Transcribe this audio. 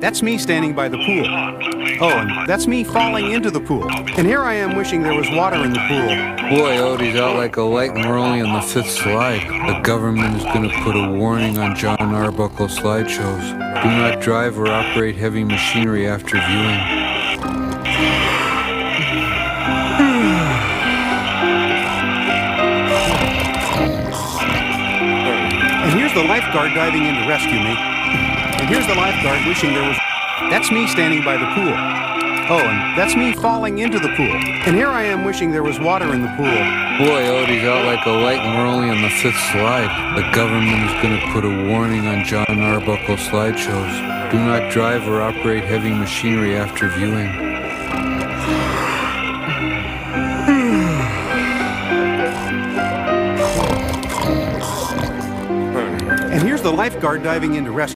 That's me standing by the pool. Oh, and that's me falling into the pool. And here I am wishing there was water in the pool. Boy, Odie's out like a light and we're only on the fifth slide. The government is going to put a warning on John Arbuckle slideshows. Do not drive or operate heavy machinery after viewing. And here's the lifeguard diving in to rescue me. And here's the lifeguard wishing there was... That's me standing by the pool. Oh, and that's me falling into the pool. And here I am wishing there was water in the pool. Boy, Odie's out like a light and we're only on the fifth slide. The government is going to put a warning on John Arbuckle slideshows. Do not drive or operate heavy machinery after viewing. And here's the lifeguard diving in to rescue.